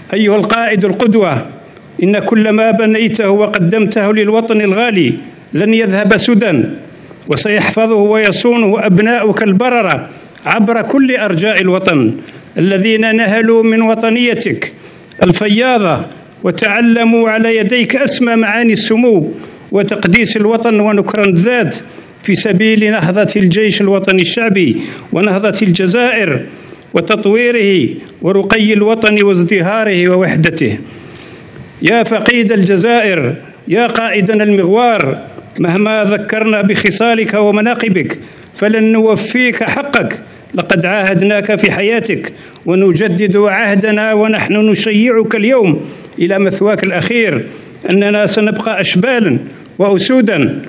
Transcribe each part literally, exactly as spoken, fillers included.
أيها القائد القدوة، إن كل ما بنيته وقدمته للوطن الغالي لن يذهب سدى، وسيحفظه ويصونه أبناؤك البررة عبر كل أرجاء الوطن الذين نهلوا من وطنيتك الفياضة وتعلموا على يديك أسمى معاني السمو وتقديس الوطن ونكران الذات في سبيل نهضة الجيش الوطني الشعبي ونهضة الجزائر وتطويره ورقي الوطن وازدهاره ووحدته. يا فقيد الجزائر، يا قائدنا المغوار، مهما ذكرنا بخصالك ومناقبك فلن نوفيك حقك. لقد عاهدناك في حياتك ونجدد عهدنا ونحن نشيعك اليوم إلى مثواك الأخير أننا سنبقى أشبالا وأسودا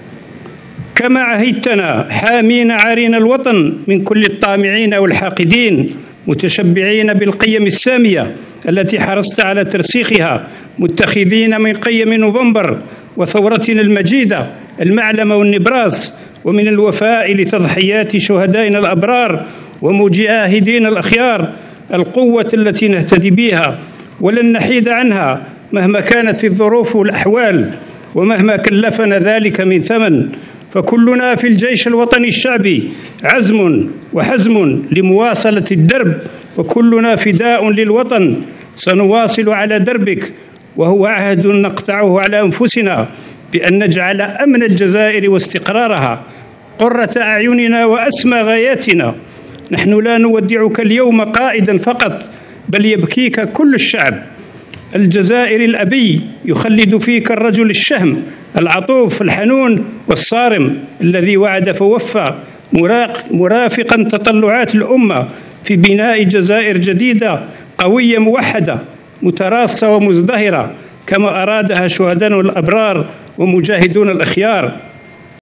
كما عهدتنا، حامين عارين الوطن من كل الطامعين والحاقدين، متشبعين بالقيم السامية التي حرصت على ترسيخها، متخذين من قيم نوفمبر وثورتنا المجيدة المعلم والنبراس، ومن الوفاء لتضحيات شهدائنا الأبرار ومجاهدين الأخيار القوة التي نهتدي بها ولن نحيد عنها مهما كانت الظروف والأحوال ومهما كلفنا ذلك من ثمن. فكلنا في الجيش الوطني الشعبي عزم وحزم لمواصلة الدرب، وكلنا فداء للوطن. سنواصل على دربك، وهو عهد نقطعه على أنفسنا بأن نجعل أمن الجزائر واستقرارها قرة أعيننا وأسمى غاياتنا. نحن لا نودعك اليوم قائدا فقط، بل يبكيك كل الشعب الجزائري الأبي، يخلد فيك الرجل الشهم العطوف الحنون والصارم الذي وعد فوفى، مرافقا تطلعات الأمة في بناء جزائر جديدة قوية موحدة متراصة ومزدهرة كما أرادها شهداء الأبرار ومجاهدون الأخيار.